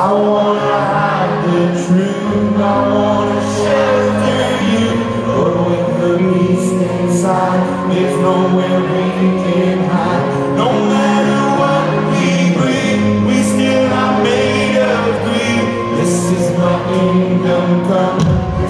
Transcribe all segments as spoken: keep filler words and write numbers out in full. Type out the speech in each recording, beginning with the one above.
don't wanna hide the truth, I wanna shelter you. But with the beast inside, there's nowhere we can hide. No matter what we breathe, we still are made of greed. This is my kingdom come.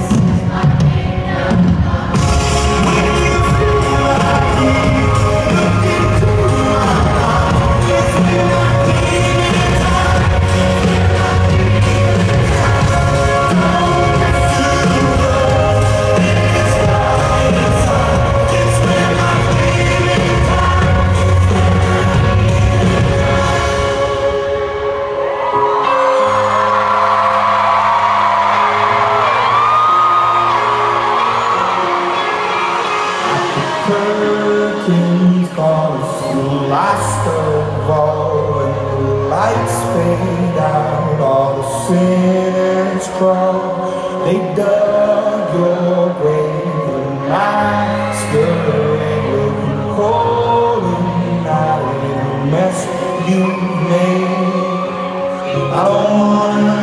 Curtains cause the last of all, and the lights fade out, all the sinners crawl. They dug your grave, the masquerade will be calling out in the mess you made. I don't wanna